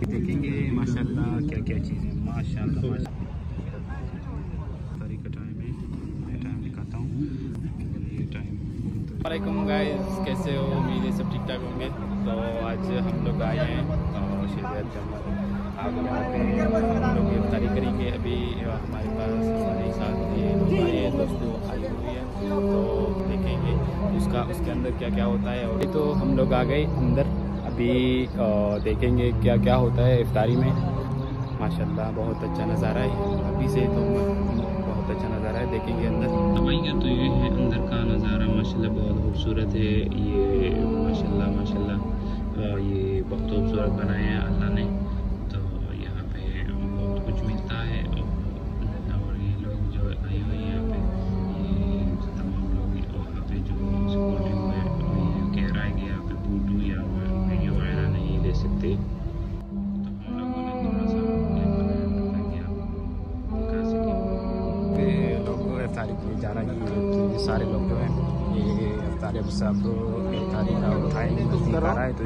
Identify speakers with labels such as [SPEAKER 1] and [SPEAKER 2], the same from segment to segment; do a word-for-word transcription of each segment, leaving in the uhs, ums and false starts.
[SPEAKER 1] देखेंगे माशाल्लाह क्या क्या चीज़ें माशाल्लाह माशाल्लाह का टाइम है, मैं टाइम दिखाता हूँ ये टाइम।
[SPEAKER 2] वालेकुम गाइस, कैसे हो? उम्मीद है सब ठीक ठाक होंगे। तो आज हम लोग आए हैं शेज़ैद जंगल। अब यहाँ पे हम लोग इफ्तारी करेंगे। अभी हमारे पास हमारे साथ ये लोग आए हैं, दोस्तों आई हुई है, तो देखेंगे उसका उसके अंदर क्या क्या होता है। और तो हम लोग आ गए अंदर, अभी देखेंगे क्या क्या होता है इफ्तारी में। माशाल्लाह बहुत अच्छा नज़ारा है, अभी से तो बहुत अच्छा नज़ारा है, देखेंगे अंदर। तो भैया तो ये है अंदर का नज़ारा, माशाल्लाह बहुत खूबसूरत है ये, माशाल्लाह माशाल्लाह ये बहुत खूबसूरत बनाया है अल्लाह ने। तो यहाँ पे बहुत कुछ मिलता है और ये लोग जो आए हुए हैं यहाँ पे, ये तमाम लोग वहाँ पे जो सपोर्टिव है, ये कह रहा है कि यहाँ पे फोटो या वीडियो वगैरह नहीं ले सकते, तो हम लोगों ने थोड़ा सा ताकि आप दिखा सकें। लोग इफ्तारी के जा रहे हैं, ये सारे लोग जो हैं ये इफ्तारी अब सब इफ्तारी का उठाएंगे, दिखा रहा है। तो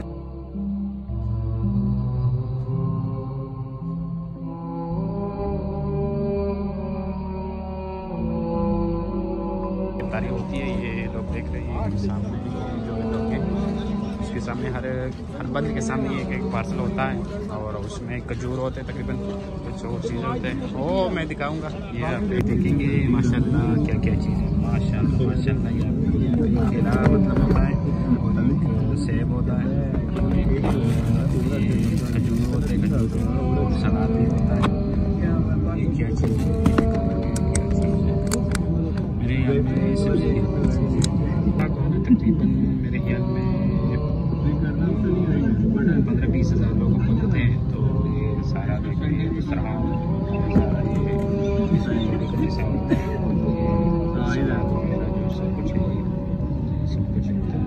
[SPEAKER 2] इफ्तारी होती है, ये लोग देख रहे हैं सामने जो लोग हैं उसके सामने हर हर बंद के सामने एक एक पार्सल होता है और उसमें खजूर होते हैं, तकरीबन कुछ और चीज़ होते हैं, वो मैं दिखाऊंगा। ये आप देखेंगे माशाल्लाह क्या क्या चीज़ें माशाल्लाह माशाल्लाह। ये केला मतलब होता है और एक सेब होता है, खजूर होते हैं, खजूर सलाद भी होता है। ये क्या चीज़ है मेरे ख्याल में सबसे तकरीबन मेरे ख्याल में पंद्रह बीस हज़ार लोग होते हैं। तो ये सारा देखिए सारा ये जैसा होता है, जो सब कुछ सब कुछ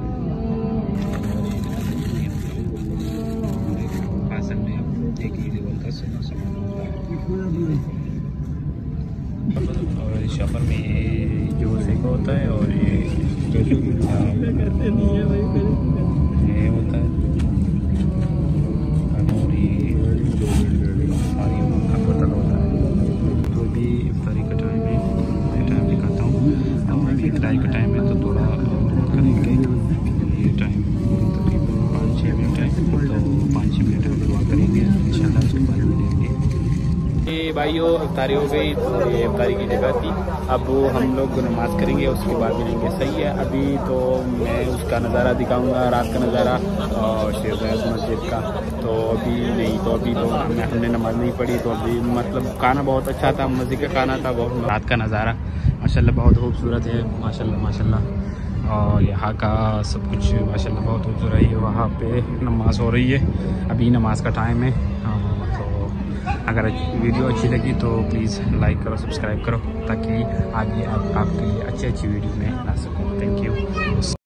[SPEAKER 2] फासल में एक ही लेवल का सामान होता है। और शफर में ये जो सेक होता है और ये ये होता है और ये सारी का बोतल होता है। तो भी इफ्तारी का टाइम है, मैं टाइम दिखाता हूँ। और अभी इफ्तारी का टाइम है तो थोड़ा करेंगे, ये टाइम तकरीबन पाँच छः मिनट है, तो पाँच छः मिनट हम दुआ करेंगे इंशाल्लाह, उसके बाद मिलेंगे। ये भाइयों इफ्तारी हो गई, तो ये इफ्तारी की जगह थी, अब हम लोग नमाज़ करेंगे उसके बाद मिलेंगे। सही है, अभी तो मैं उसका नज़ारा दिखाऊंगा, रात का नज़ारा और शेज़ैद मस्जिद का। तो अभी नहीं, तो अभी तो हमने हमने नमाज़ नहीं पढ़ी, तो अभी मतलब खाना बहुत अच्छा था, मस्जिद का खाना था, बहुत रात का नज़ारा माशाल्लाह बहुत खूबसूरत है माशाल्लाह माशाल्लाह। और यहाँ का सब कुछ माशाल्लाह बहुत खूबसूरत है। वहाँ पे नमाज़ हो रही है, अभी नमाज का टाइम है। अगर वीडियो अच्छी लगी तो प्लीज़ लाइक करो, सब्सक्राइब करो, ताकि आगे आप आपके लिए अच्छी अच्छी वीडियो में ला सकूँ। Thank you.